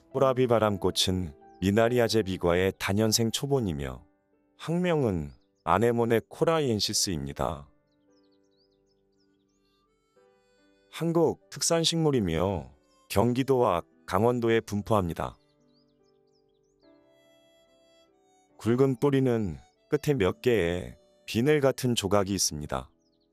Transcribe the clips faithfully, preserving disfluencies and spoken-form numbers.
호라비 바람꽃은 미나리아제 비과의 다년생 초본이며 학명은 아네모네 코라이엔시스입니다. 한국 특산식물이며 경기도와 강원도에 분포합니다. 굵은 뿌리는 끝에 몇 개의 비늘 같은 조각이 있습니다.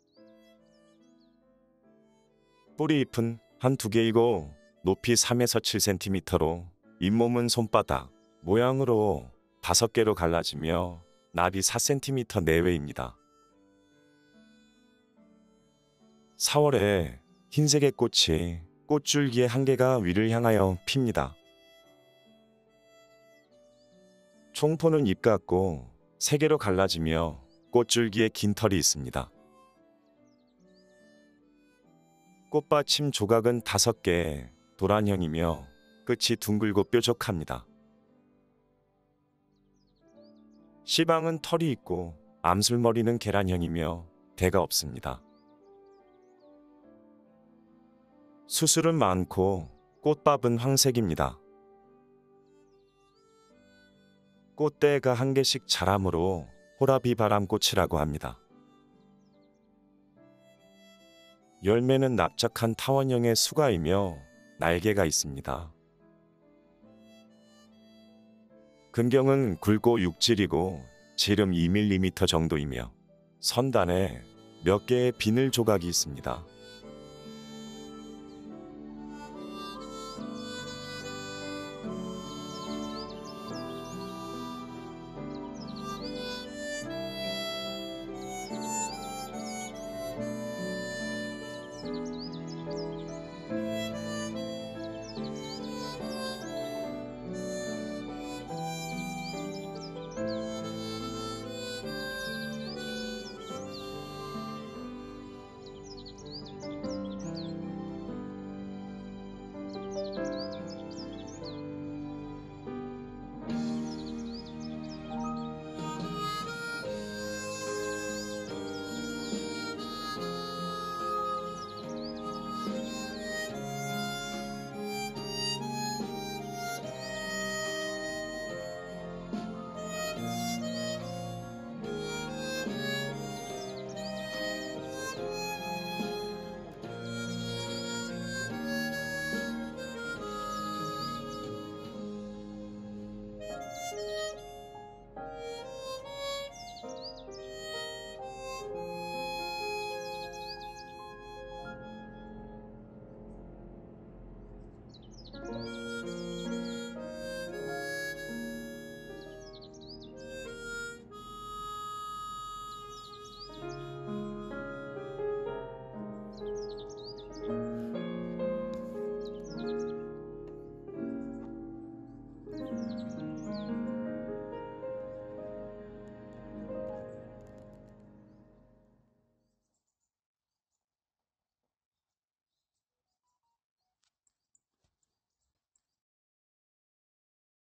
뿌리 잎은 한두 개이고 높이 삼에서 칠 센티미터로 잇몸은 손바닥 모양으로 다섯 개로 갈라지며 나비 사 센티미터 내외입니다. 사월에 흰색의 꽃이 꽃줄기의 한 개가 위를 향하여 핍니다. 총포는 잎 같고 세 개로 갈라지며 꽃줄기에 긴 털이 있습니다. 꽃받침 조각은 다섯 개, 도란형이며 끝이 둥글고 뾰족합니다. 씨방은 털이 있고 암술머리는 계란형이며 대가 없습니다. 수술은 많고 꽃밥은 황색입니다. 꽃대가 한 개씩 자라므로 호라비 바람꽃이라고 합니다. 열매는 납작한 타원형의 수가이며 날개가 있습니다. 근경은 굵고 육질이고 지름 이 밀리미터 정도이며 선단에 몇 개의 비늘 조각이 있습니다.